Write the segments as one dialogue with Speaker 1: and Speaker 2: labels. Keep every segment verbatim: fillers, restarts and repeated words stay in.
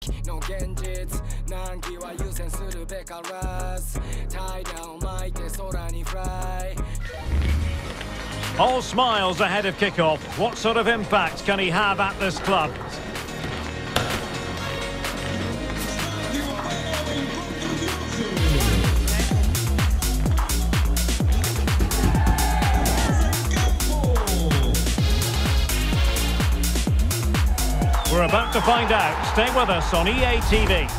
Speaker 1: の現実難儀は優先するべからず怠惰を巻いて空にフライ
Speaker 2: All smiles ahead of kickoff. What sort of impact can he have at this club? We're about to find out. Stay with us on E A T V.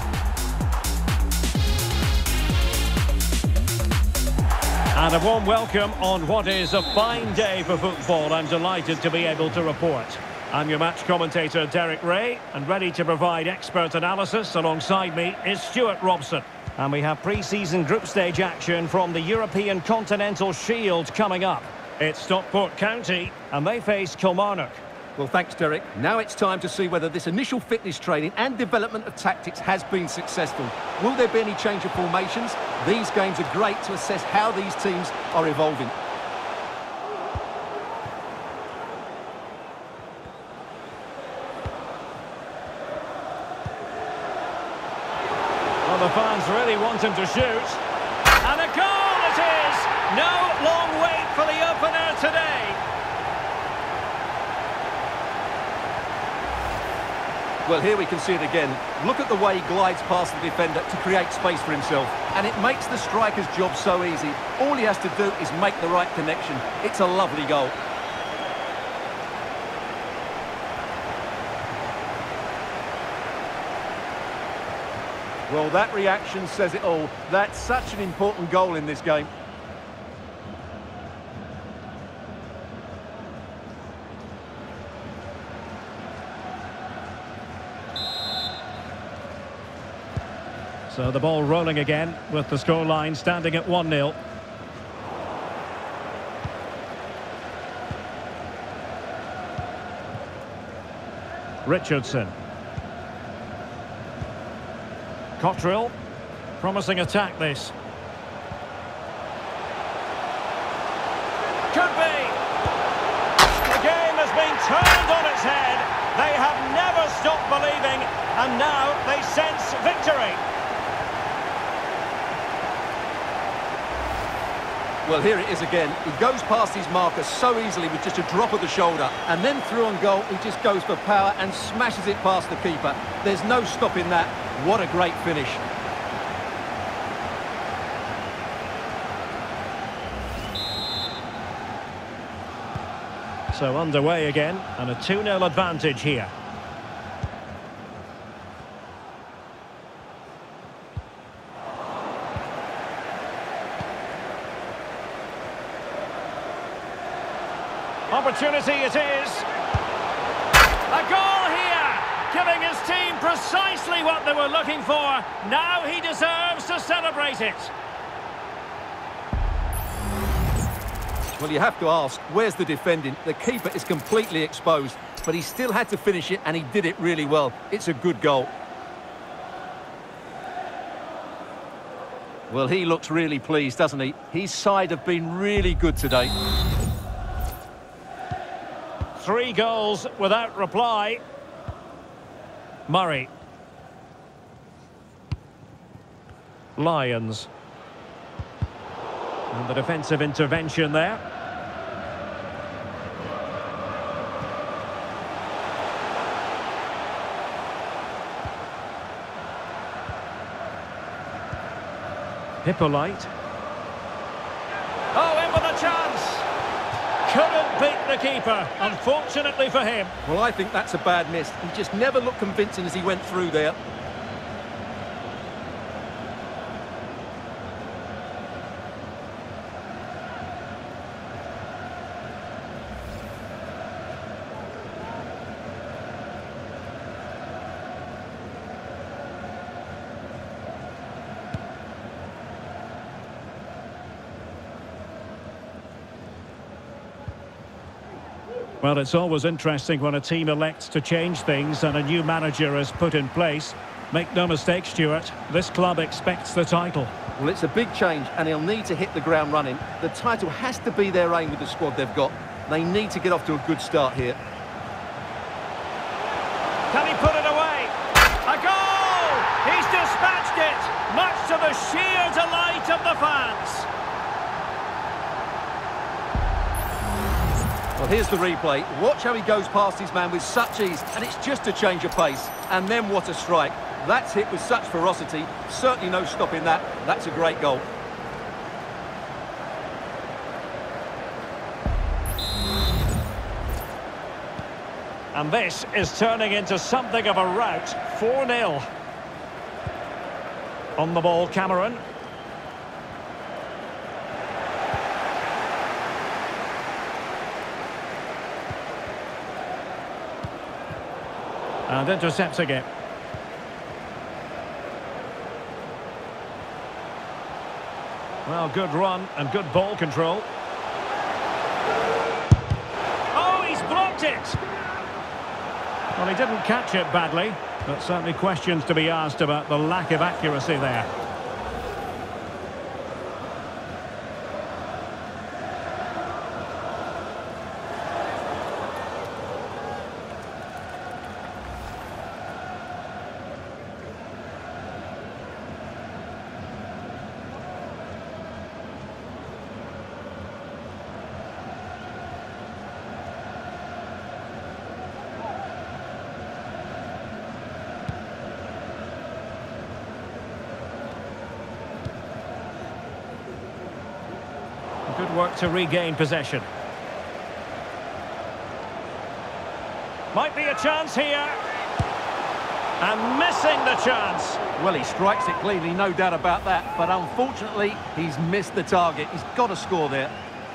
Speaker 2: And a warm welcome on what is a fine day for football. I'm delighted to be able to report. I'm your match commentator, Derek Ray, and ready to provide expert analysis. Alongside me is Stuart Robson. And we have pre-season group stage action from the European Continental Shield coming up. It's Stockport County, and they face Kilmarnock.
Speaker 3: Well, thanks, Derek. Now it's time to see whether this initial fitness training and development of tactics has been successful. Will there be any change of formations? These games are great to assess how these teams are evolving.
Speaker 2: Well, the fans really want him to shoot. And a goal it is! No long wait for the opener today.
Speaker 3: Well, here we can see it again. Look at the way he glides past the defender to create space for himself. And it makes the striker's job so easy. All he has to do is make the right connection. It's a lovely goal. Well, that reaction says it all. That's such an important goal in this game.
Speaker 2: So the ball rolling again with the scoreline standing at one nil. Richardson. Cottrell. Promising attack this. Could be. The game has been turned on its head. They have never stopped believing, and now they sense victory.
Speaker 3: Well, here it is again. He goes past his marker so easily with just a drop of the shoulder. And then through on goal, he just goes for power and smashes it past the keeper. There's no stopping that. What a great finish.
Speaker 2: So underway again, and a two nil advantage here. Opportunity it is. A goal here, giving his team precisely what they were looking for. Now he deserves to celebrate it.
Speaker 3: Well, you have to ask, where's the defending? The keeper is completely exposed, but he still had to finish it, and he did it really well. It's a good goal. Well, he looks really pleased, doesn't he? His side have been really good today.
Speaker 2: Three goals without reply. Murray. Lyons. And the defensive intervention there. Hippolyte. Oh, in with a chance. Couldn't beat the keeper, unfortunately for him.
Speaker 3: Well, I think that's a bad miss. He just never looked convincing as he went through there.
Speaker 2: Well, it's always interesting when a team elects to change things and a new manager is put in place. Make no mistake, Stuart, this club expects the title.
Speaker 3: Well, it's a big change and he'll need to hit the ground running. The title has to be their aim with the squad they've got. They need to get off to a good start here.
Speaker 2: Can he put it away? A goal! dispatched it, much to the sheer delight of the fans.
Speaker 3: Well, here's the replay. Watch how he goes past his man with such ease, and it's just a change of pace. And then what a strike. That's hit with such ferocity. Certainly no stopping that. That's a great goal.
Speaker 2: And this is turning into something of a rout. four nil. On the ball, Cameron. And intercepts again. Well, good run and good ball control. Oh, he's blocked it! Well, he didn't catch it badly, but certainly questions to be asked about the lack of accuracy there. Good work to regain possession. Might be a chance here. And missing the chance.
Speaker 3: Well, he strikes it cleanly, no doubt about that. But unfortunately, he's missed the target. He's got to score there.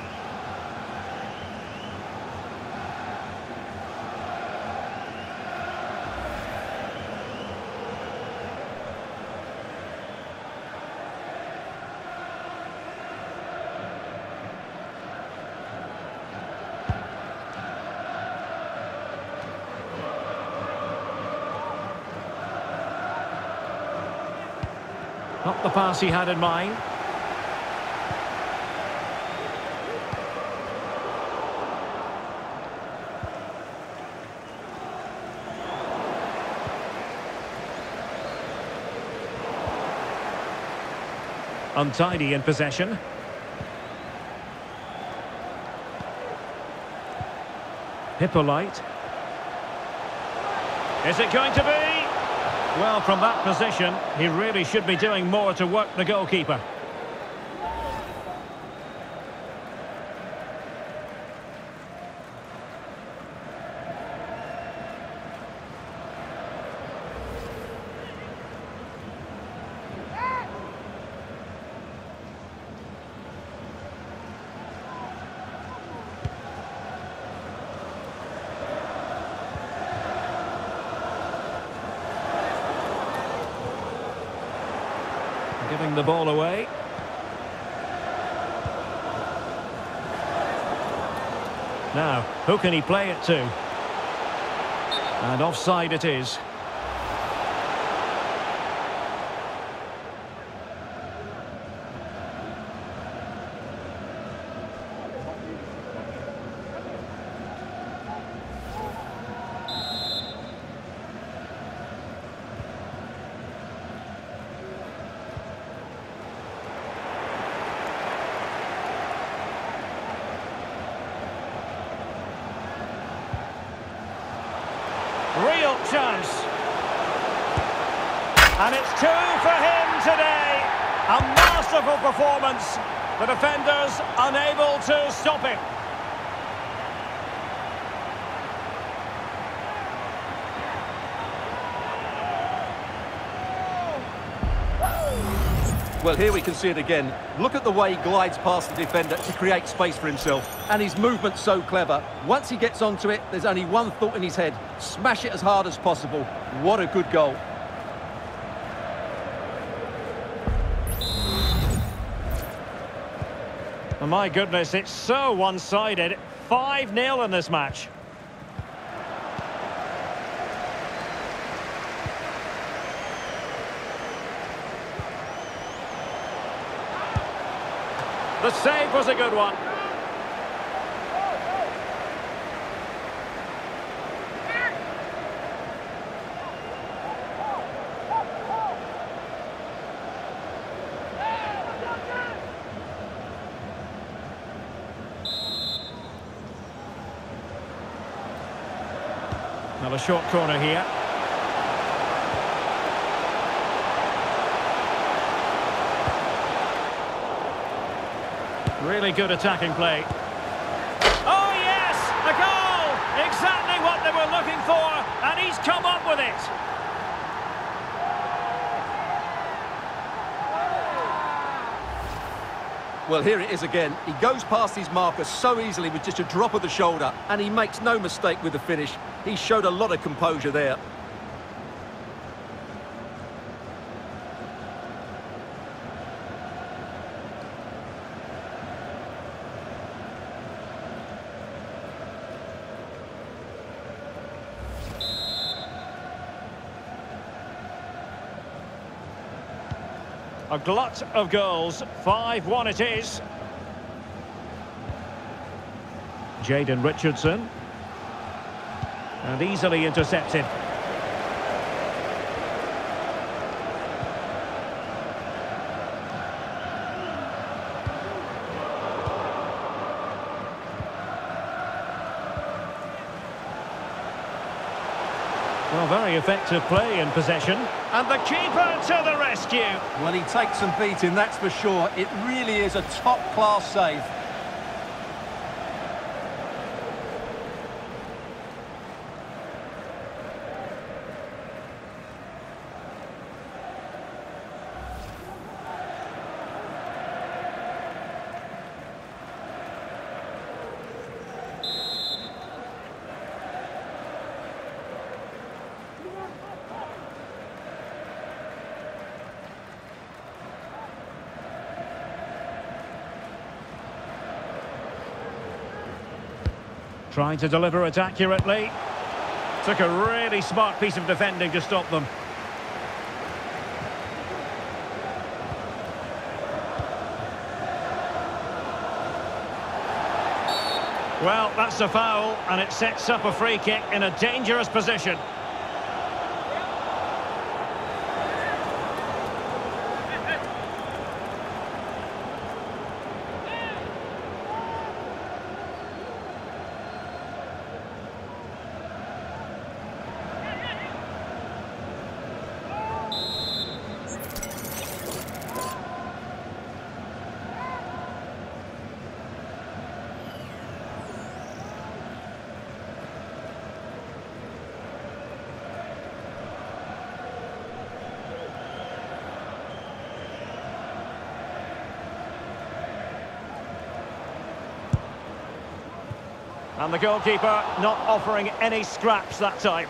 Speaker 2: Not the pass he had in mind. Untidy in possession. Hippolyte. Is it going to be? Well, from that position, he really should be doing more to work the goalkeeper. Giving the ball away. Now, who can he play it to? And offside it is. Real chance. And it's two for him today. A masterful performance. The defenders unable to stop him.
Speaker 3: Well, here we can see it again. Look at the way he glides past the defender to create space for himself. And his movement's so clever. Once he gets onto it, there's only one thought in his head. Smash it as hard as possible. What a good goal.
Speaker 2: Oh, my goodness, it's so one-sided. five nil in this match. The save was a good one. Well, a short corner here. Really good attacking play. Oh, yes! A goal! Exactly what they were looking for, and he's come up with it.
Speaker 3: Well, here it is again. He goes past his marker so easily with just a drop of the shoulder, and he makes no mistake with the finish. He showed a lot of composure there.
Speaker 2: A glut of goals, five one it is. Jayden Richardson. And easily intercepted. Well, very effective play in possession. And the keeper to the rescue.
Speaker 3: Well, he takes some beating, that's for sure. It really is a top-class save.
Speaker 2: Trying to deliver it accurately. Took a really smart piece of defending to stop them. Well, that's a foul, and it sets up a free kick in a dangerous position. And the goalkeeper not offering any scraps that time.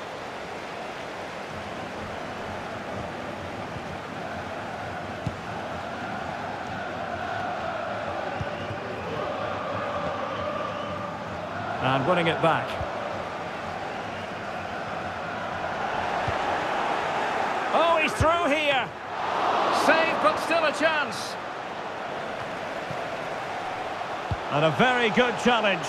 Speaker 2: And winning it back. Oh, he's through here. Saved, but still a chance. And a very good challenge.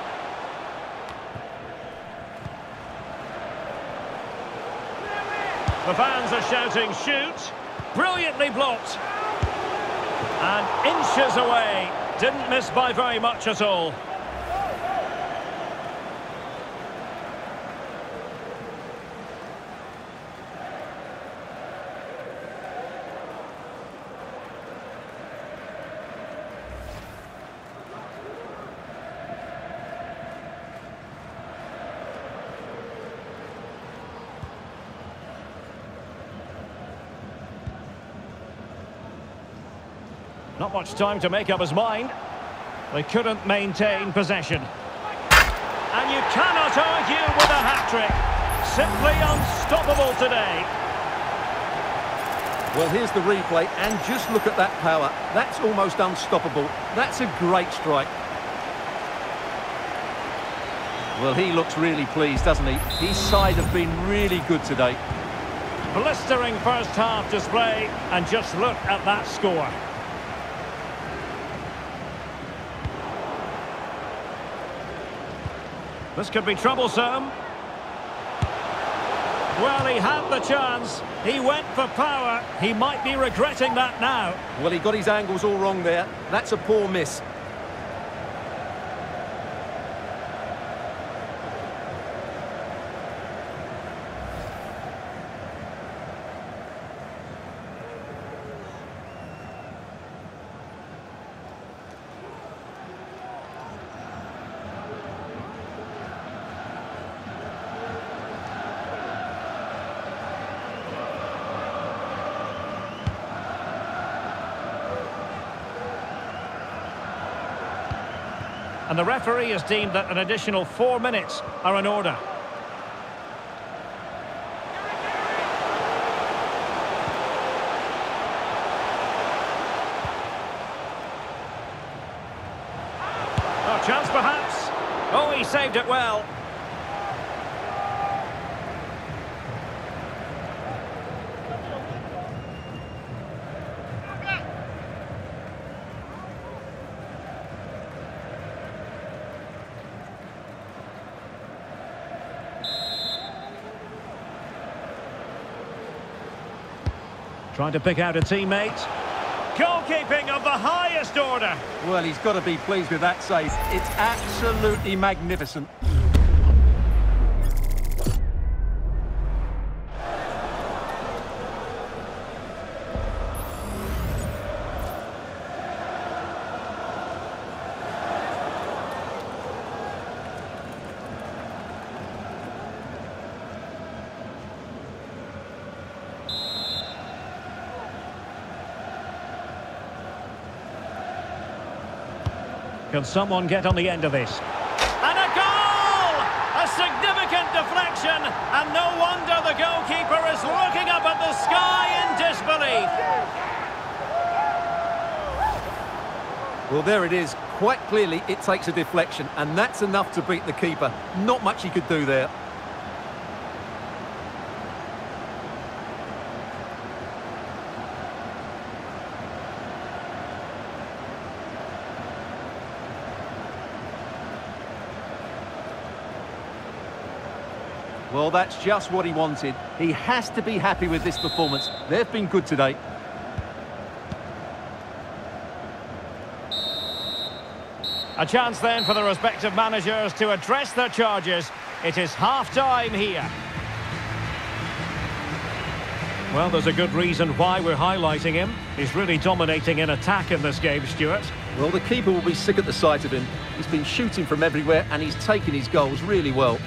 Speaker 2: The fans are shouting, shoot. Brilliantly blocked. And inches away. Didn't miss by very much at all. Not much time to make up his mind. They couldn't maintain possession. And you cannot argue with a hat-trick. Simply unstoppable today.
Speaker 3: Well, here's the replay, and just look at that power. That's almost unstoppable. That's a great strike. Well, he looks really pleased, doesn't he? His side have been really good today.
Speaker 2: Blistering first-half display, and just look at that score. This could be troublesome. Well, he had the chance. He went for power. He might be regretting that now.
Speaker 3: Well, he got his angles all wrong there. That's a poor miss.
Speaker 2: And the referee has deemed that an additional four minutes are in order. Oh, chance perhaps. Oh, he saved it well. Trying to pick out a teammate. Goalkeeping of the highest order.
Speaker 3: Well, he's got to be pleased with that save. It's absolutely magnificent.
Speaker 2: Can someone get on the end of this? And a goal! A significant deflection, and no wonder the goalkeeper is looking up at the sky in disbelief.
Speaker 3: Well, there it is. Quite clearly, it takes a deflection, and that's enough to beat the keeper. Not much he could do there. Well, that's just what he wanted. He has to be happy with this performance. They've been good today.
Speaker 2: A chance then for the respective managers to address their charges. It is half-time here. Well, there's a good reason why we're highlighting him. He's really dominating in attack in this game, Stuart.
Speaker 3: Well, the keeper will be sick at the sight of him. He's been shooting from everywhere, and he's taken his goals really well.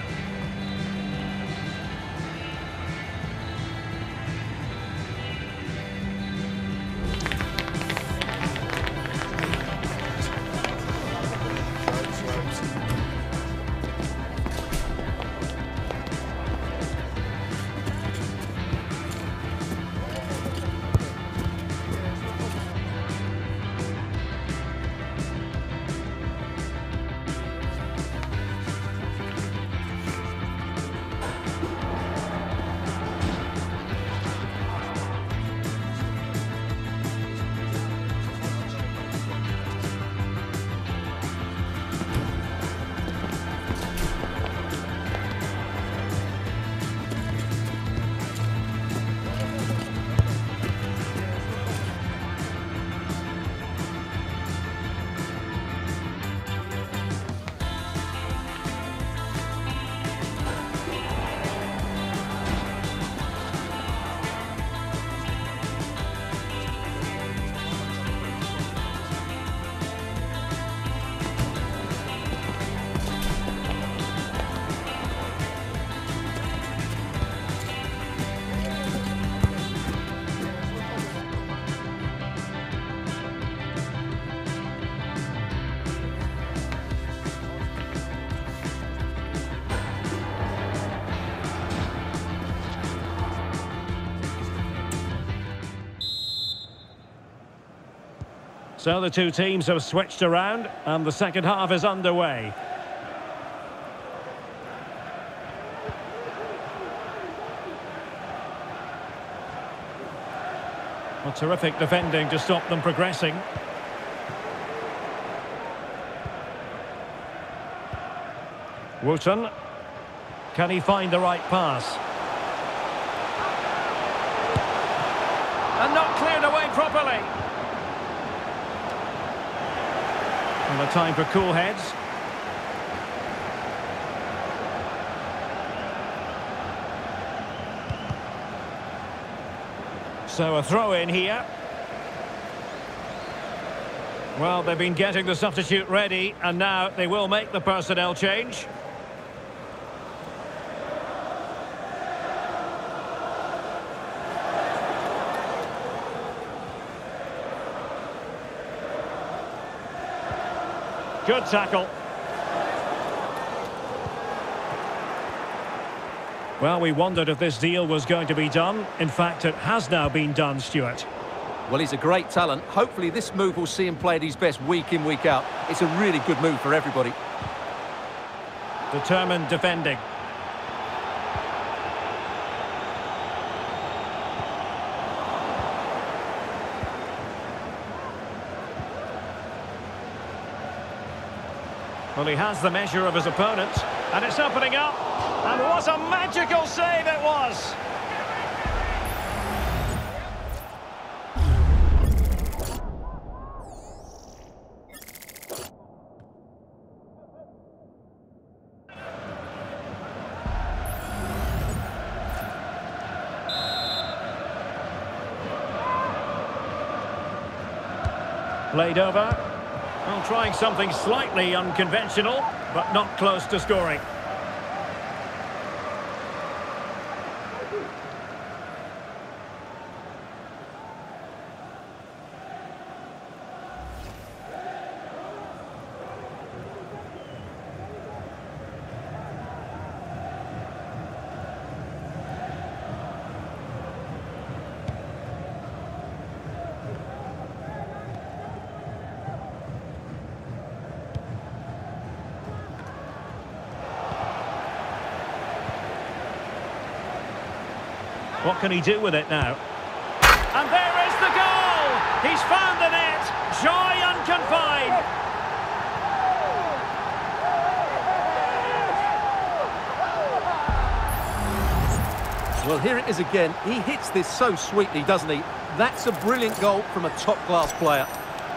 Speaker 2: So the two teams have switched around and the second half is underway. Well, terrific defending to stop them progressing. Wooten. Can he find the right pass? And not cleared away properly. And a time for cool heads. So a throw in here. Well, they've been getting the substitute ready, and now they will make the personnel change. Good tackle. Well, we wondered if this deal was going to be done. In fact, it has now been done, Stuart.
Speaker 3: Well, he's a great talent. Hopefully this move will see him play at his best week in, week out. It's a really good move for everybody.
Speaker 2: Determined defending. Well, he has the measure of his opponent, and it's opening up. And what a magical save it was! Played over. Well, trying something slightly unconventional, but not close to scoring. What can he do with it now? And there is the goal! He's found the net! Joy unconfined!
Speaker 3: Well, here it is again. He hits this so sweetly, doesn't he? That's a brilliant goal from a top-class player.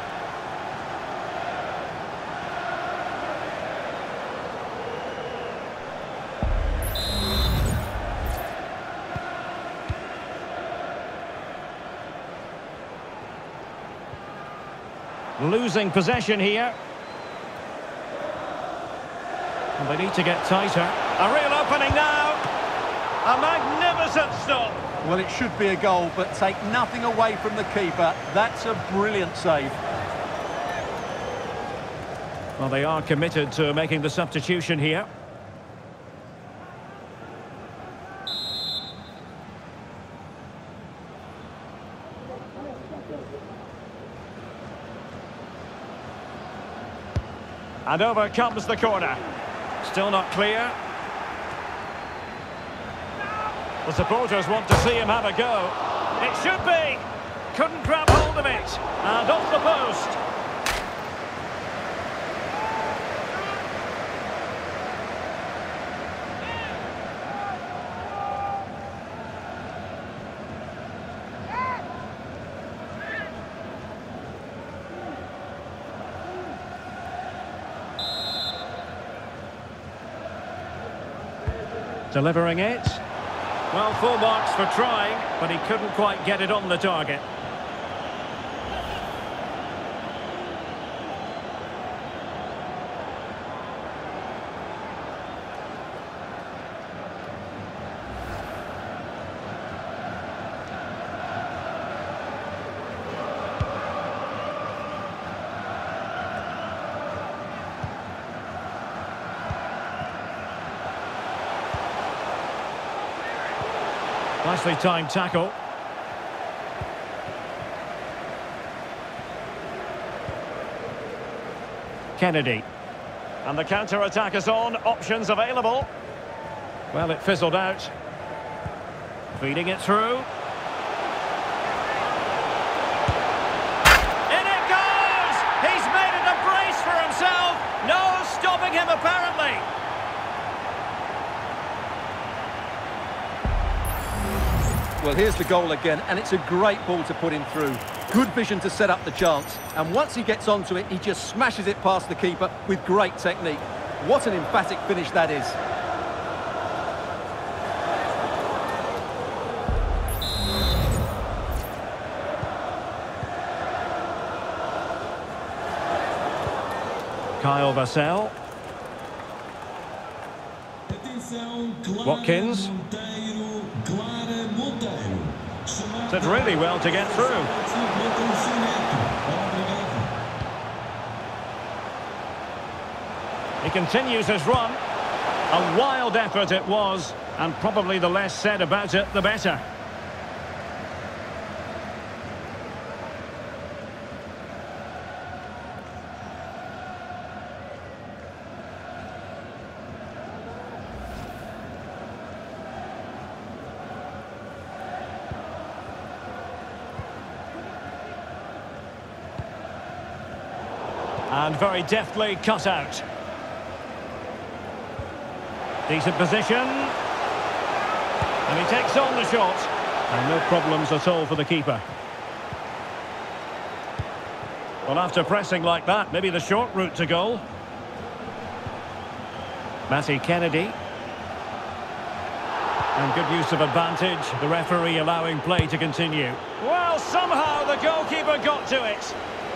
Speaker 2: Losing possession here. And they need to get tighter. A real opening now. A magnificent stop.
Speaker 3: Well, it should be a goal, but take nothing away from the keeper. That's a brilliant save.
Speaker 2: Well, they are committed to making the substitution here. And over comes the corner. Still not clear. The supporters want to see him have a go. It should be. Couldn't grab hold of it. And off the post. Delivering it. Well, full marks for trying, but he couldn't quite get it on the target. Nicely timed tackle. Kennedy. And the counter-attack is on. Options available. Well, it fizzled out. Feeding it through. In it goes! He's made it a brace for himself. No stopping him, apparently.
Speaker 3: Well, here's the goal again, and it's a great ball to put him through. Good vision to set up the chance, and once he gets onto it, he just smashes it past the keeper with great technique. What an emphatic finish that is.
Speaker 2: Kyle Vassell. Watkins. Did really well to get through. He continues his run. A wild effort it was, and probably the less said about it, the better. And very deftly cut out. Decent position. And he takes on the shot. And no problems at all for the keeper. Well, after pressing like that, maybe the short route to goal. Matty Kennedy. And good use of advantage. The referee allowing play to continue. Well, somehow the goalkeeper got to it.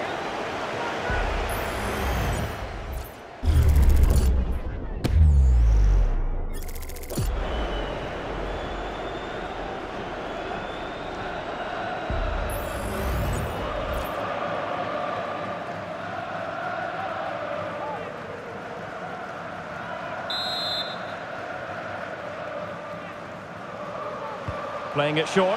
Speaker 2: Playing it short.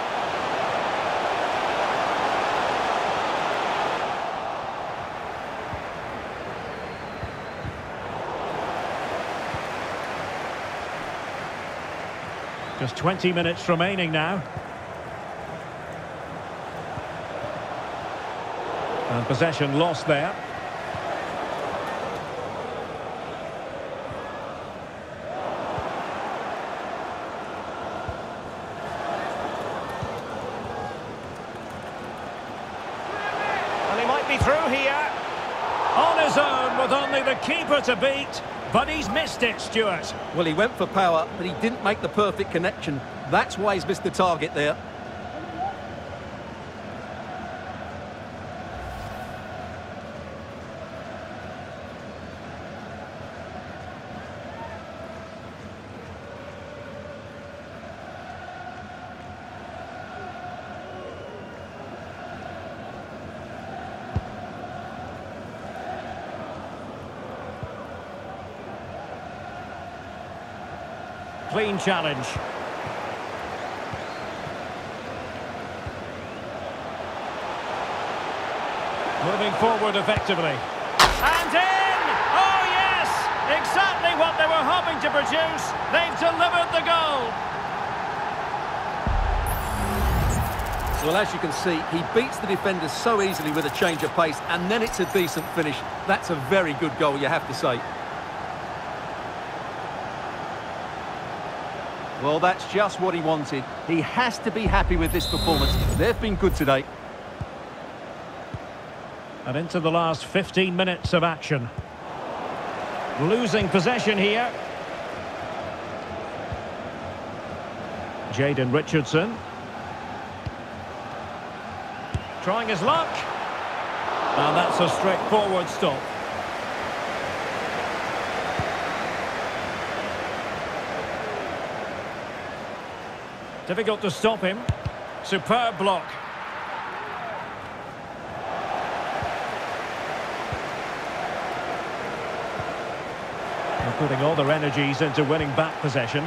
Speaker 2: Just twenty minutes remaining now. And possession lost there. Be through here on his own with only the keeper to beat, but he's missed it, Stuart.
Speaker 3: Well, he went for power, but he didn't make the perfect connection. That's why he's missed the target there.
Speaker 2: Clean challenge. Moving forward effectively. And in! Oh yes! Exactly what they were hoping to produce. They've delivered the goal.
Speaker 3: Well, as you can see, he beats the defenders so easily with a change of pace, and then it's a decent finish. That's a very good goal, you have to say. Well, that's just what he wanted. He has to be happy with this performance. They've been good today.
Speaker 2: And into the last fifteen minutes of action. Losing possession here. Jayden Richardson. Trying his luck. And that's a straightforward stop. Difficult to stop him. Superb block. They're putting all their energies into winning back possession.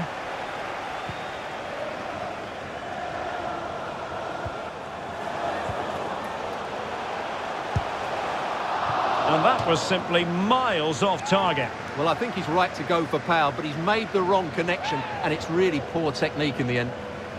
Speaker 2: And that was simply miles off target.
Speaker 3: Well, I think he's right to go for power, but he's made the wrong connection, and it's really poor technique in the end.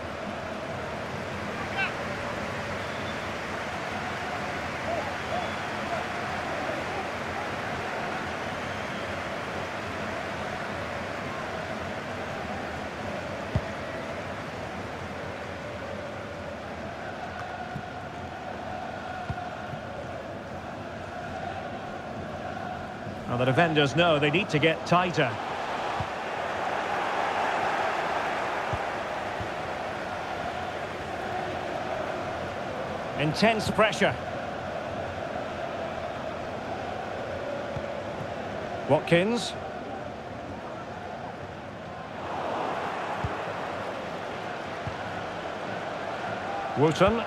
Speaker 2: Well, the defenders know they need to get tighter. Intense pressure. Watkins. Wooten.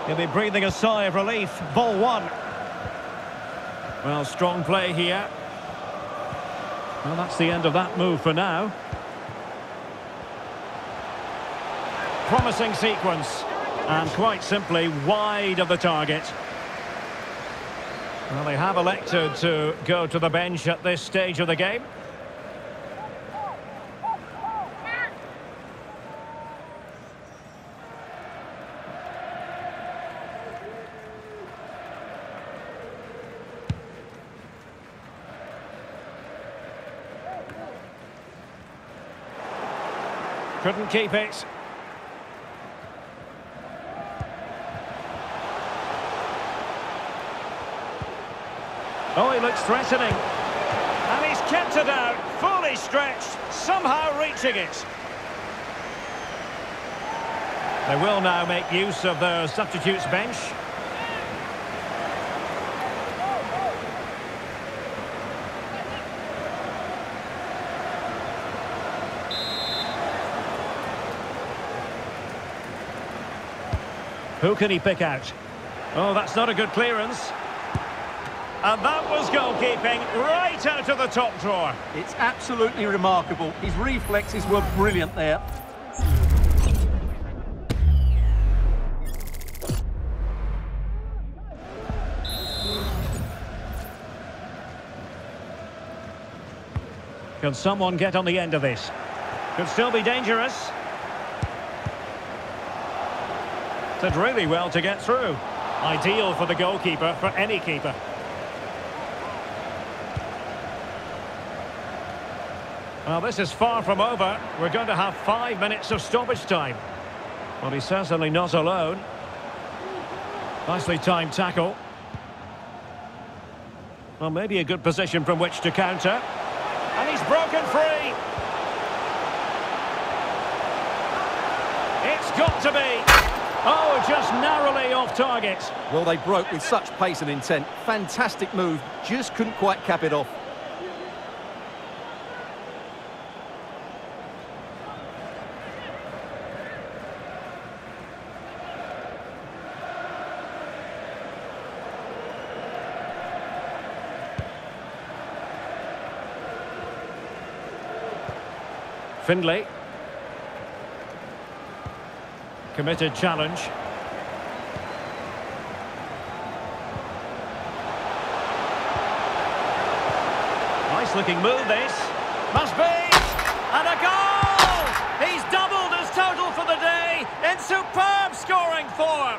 Speaker 2: He'll be breathing a sigh of relief. Ball one. Well, strong play here. Well, that's the end of that move for now. Promising sequence. And quite simply, wide of the target. Well, they have elected to go to the bench at this stage of the game. Couldn't keep it. Oh, he looks threatening. And he's kept it out, fully stretched, somehow reaching it. They will now make use of their substitutes bench. Who can he pick out? Oh, that's not a good clearance. And that was goalkeeping right out of the top drawer.
Speaker 3: It's absolutely remarkable. His reflexes were brilliant there.
Speaker 2: Can someone get on the end of this? Could still be dangerous. Did really well to get through. Ideal for the goalkeeper, for any keeper. Well, this is far from over. We're going to have five minutes of stoppage time. Well, he's certainly not alone. Nicely timed tackle. Well, maybe a good position from which to counter. And he's broken free. It's got to be. Oh, just narrowly off target.
Speaker 3: Well, they broke with such pace and intent. Fantastic move. Just couldn't quite cap it off.
Speaker 2: Findlay. Committed challenge. Nice looking move this. Must be! And a goal! He's doubled his total for the day in superb scoring form.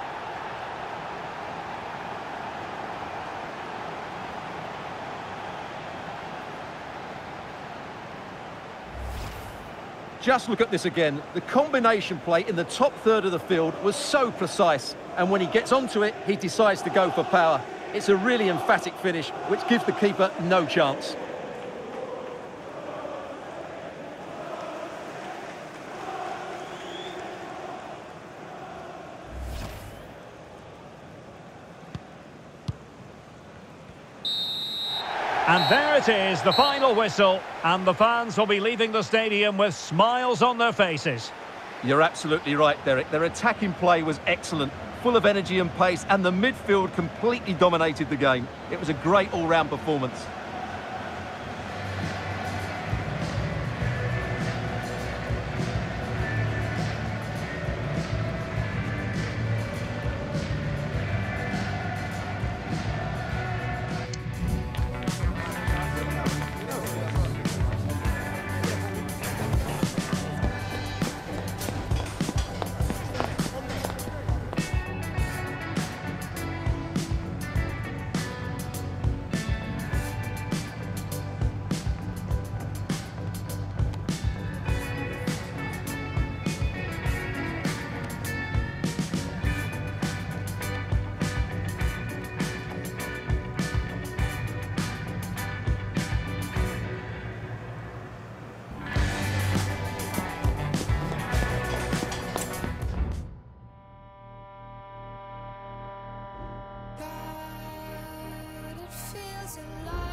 Speaker 3: Just look at this again. The combination play in the top third of the field was so precise. And when he gets onto it, he decides to go for power. It's a really emphatic finish, which gives the keeper no chance.
Speaker 2: And there it is, the final whistle, and the fans will be leaving the stadium with smiles on their faces.
Speaker 3: You're absolutely right, Derek. Their attacking play was excellent, full of energy and pace, and the midfield completely dominated the game. It was a great all-round performance.
Speaker 4: Feels alive.